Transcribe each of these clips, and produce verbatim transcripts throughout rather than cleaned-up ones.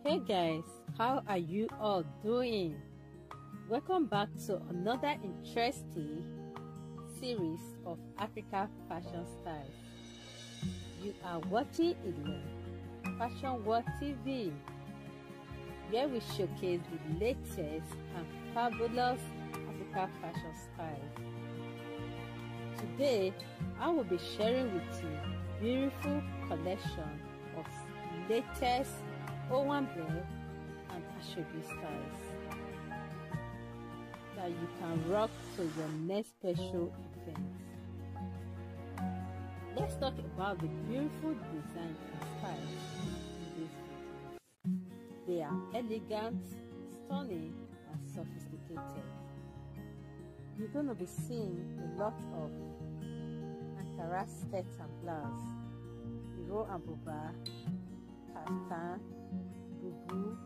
Hey guys, how are you all doing? Welcome back to another interesting series of Africa fashion styles. You are watching Ilon Fashion World T V, where we showcase the latest and fabulous Africa fashion styles. Today, I will be sharing with you beautiful collection of latest Owambe and Asoebi styles that you can rock to your next special event. Let's talk about the beautiful design and styles in these videos. They are elegant, stunning, and sophisticated. You're going to be seeing a lot of Ankara skirts and blouse, Iro and Buba, kaftan, bubu,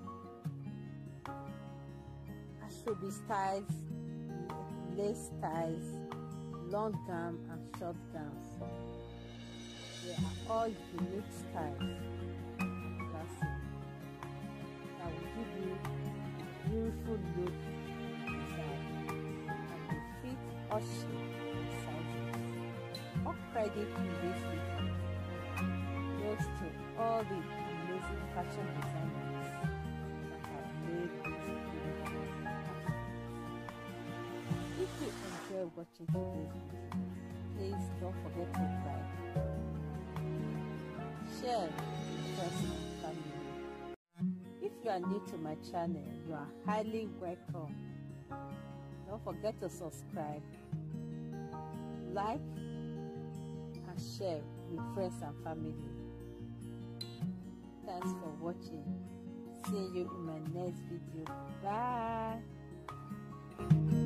Asoebi styles, lace styles, long gown and short gowns. They are all unique styles and classic that will give you a beautiful look inside, and they fit all shapes and sizes. All credit in this video goes to all the amazing fashion designers that have made this beautiful fashion. If you enjoy watching today's video, please don't forget to like, share with friends and family. If you are new to my channel, you are highly welcome. Don't forget to subscribe, like, and share with friends and family. Thanks for watching. See you in my next video. Bye.